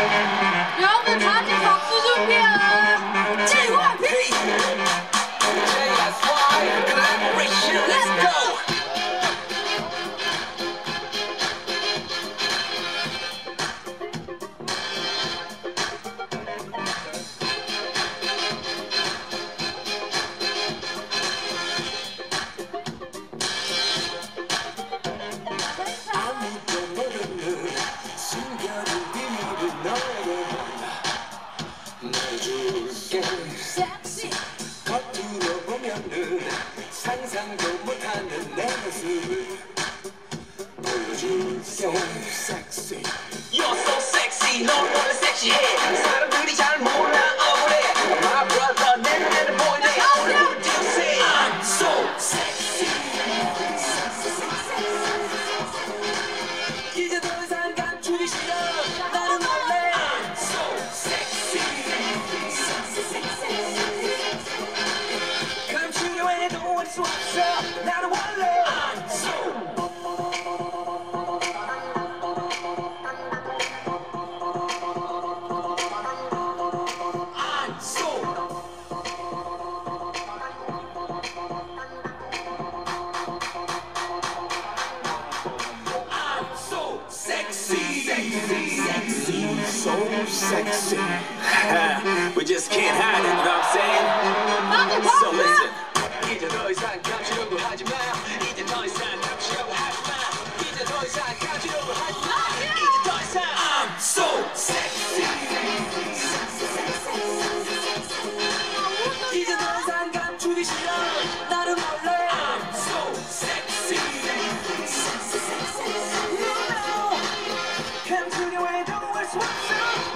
여러분 다들 박수 준비해. JYP. Let's go. 상상도 못하는 내 모습을 보여줄게. So sexy. You're so sexy. 넌 원래 섹시해. 사람들이 잘 몰라 억울해. My brother 내는 보이네. What would you say? I'm so sexy. 이제 더 이상 감추기 싫어. 나는 원래 I'm so sexy. 감추려 해도 할 수 없어. 나는 원래 I'm so so sexy. We just can't hide it, you know what I'm saying? So listen. 이제 더 이상 감추려고 하지 마. 이제 더 이상 감추려고 하지 마. 이제 더 이상 감추려고 하지 마. 이제 더 이상 I'm so sexy. 이제 더 이상 감추기 싫어. 나는 원래 I'm so sexy. You know 감추려 해도 할 수 없어.